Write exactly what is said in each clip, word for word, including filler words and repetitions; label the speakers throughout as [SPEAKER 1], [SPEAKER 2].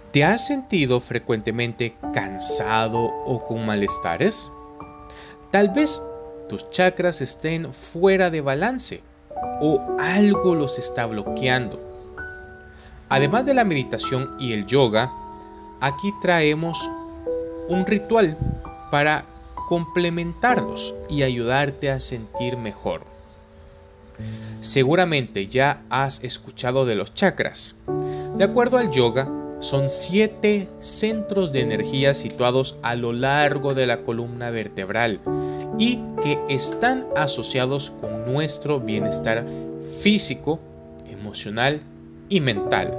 [SPEAKER 1] ¿Te has sentido frecuentemente cansado o con malestares? Tal vez tus chakras estén fuera de balance o algo los está bloqueando. Además de la meditación y el yoga, aquí traemos un ritual para complementarlos y ayudarte a sentir mejor. Seguramente ya has escuchado de los chakras. De acuerdo al yoga, son siete centros de energía situados a lo largo de la columna vertebral y que están asociados con nuestro bienestar físico, emocional y mental.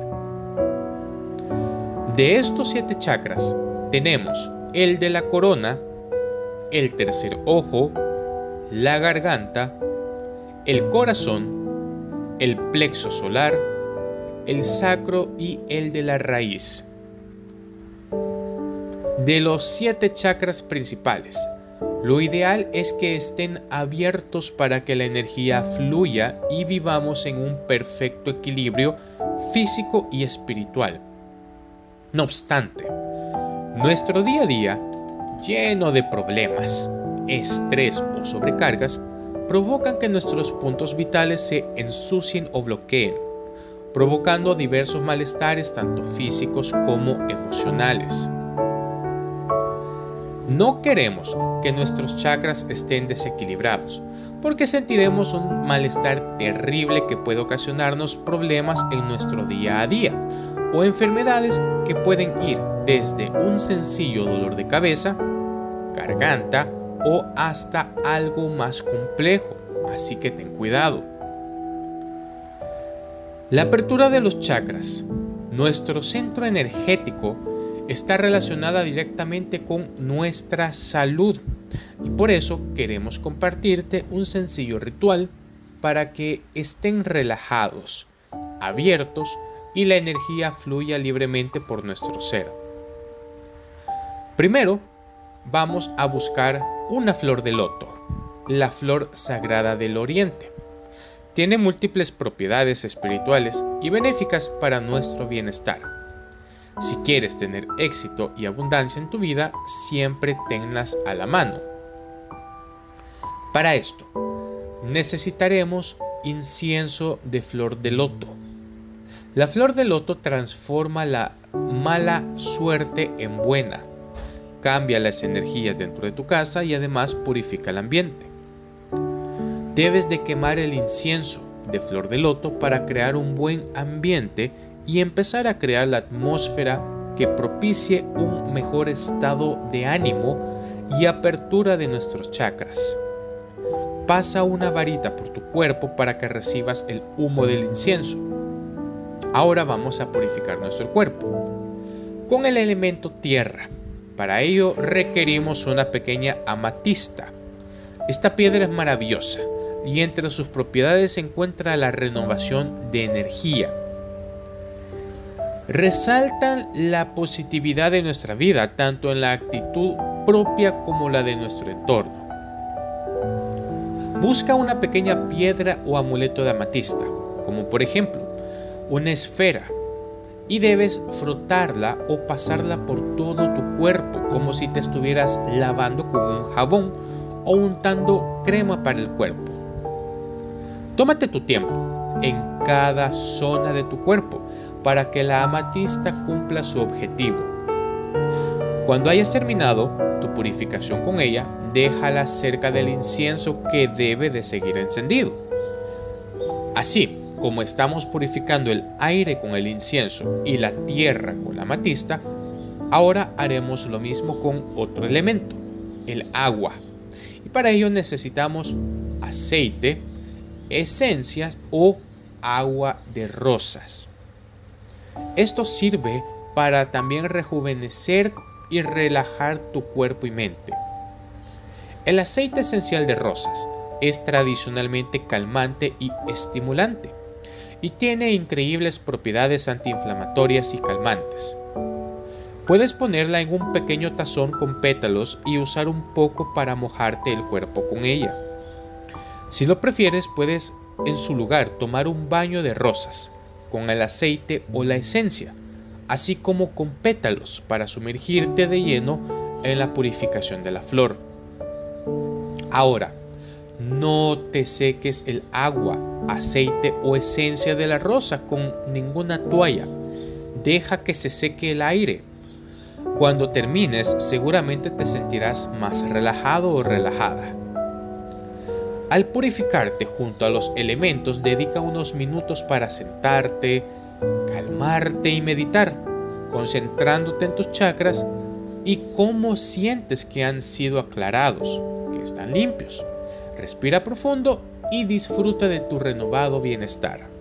[SPEAKER 1] De estos siete chakras tenemos el de la corona, el tercer ojo, la garganta, el corazón, el plexo solar, el sacro y el de la raíz. De los siete chakras principales, lo ideal es que estén abiertos para que la energía fluya y vivamos en un perfecto equilibrio físico y espiritual. No obstante, nuestro día a día, lleno de problemas, estrés o sobrecargas, provocan que nuestros puntos vitales se ensucien o bloqueen, provocando diversos malestares tanto físicos como emocionales. No queremos que nuestros chakras estén desequilibrados, porque sentiremos un malestar terrible que puede ocasionarnos problemas en nuestro día a día o enfermedades que pueden ir desde un sencillo dolor de cabeza, garganta o hasta algo más complejo, así que ten cuidado. La apertura de los chakras, nuestro centro energético, está relacionada directamente con nuestra salud y por eso queremos compartirte un sencillo ritual para que estén relajados, abiertos y la energía fluya libremente por nuestro ser. Primero, vamos a buscar una flor de loto, la flor sagrada del oriente. Tiene múltiples propiedades espirituales y benéficas para nuestro bienestar. Si quieres tener éxito y abundancia en tu vida, siempre tenlas a la mano. Para esto, necesitaremos incienso de flor de loto. La flor de loto transforma la mala suerte en buena, cambia las energías dentro de tu casa y además purifica el ambiente. Debes de quemar el incienso de flor de loto para crear un buen ambiente y empezar a crear la atmósfera que propicie un mejor estado de ánimo y apertura de nuestros chakras. Pasa una varita por tu cuerpo para que recibas el humo del incienso. Ahora vamos a purificar nuestro cuerpo con el elemento tierra. Para ello requerimos una pequeña amatista. Esta piedra es maravillosa y entre sus propiedades se encuentra la renovación de energía. Resaltan la positividad de nuestra vida, tanto en la actitud propia como la de nuestro entorno. Busca una pequeña piedra o amuleto de amatista, como por ejemplo una esfera, y debes frotarla o pasarla por todo tu cuerpo como si te estuvieras lavando con un jabón o untando crema para el cuerpo. Tómate tu tiempo en cada zona de tu cuerpo para que la amatista cumpla su objetivo. Cuando hayas terminado tu purificación con ella, déjala cerca del incienso que debe de seguir encendido. Así como estamos purificando el aire con el incienso y la tierra con la amatista, ahora haremos lo mismo con otro elemento, el agua. Y para ello necesitamos aceite, esencias o agua de rosas. Esto sirve para también rejuvenecer y relajar tu cuerpo y mente. El aceite esencial de rosas es tradicionalmente calmante y estimulante y tiene increíbles propiedades antiinflamatorias y calmantes. Puedes ponerla en un pequeño tazón con pétalos y usar un poco para mojarte el cuerpo con ella. Si lo prefieres, puedes en su lugar tomar un baño de rosas con el aceite o la esencia, así como con pétalos para sumergirte de lleno en la purificación de la flor. Ahora, no te seques el agua, aceite o esencia de la rosa con ninguna toalla. Deja que se seque el aire. Cuando termines, seguramente te sentirás más relajado o relajada. Al purificarte junto a los elementos, dedica unos minutos para sentarte, calmarte y meditar, concentrándote en tus chakras y cómo sientes que han sido aclarados, que están limpios. Respira profundo y disfruta de tu renovado bienestar.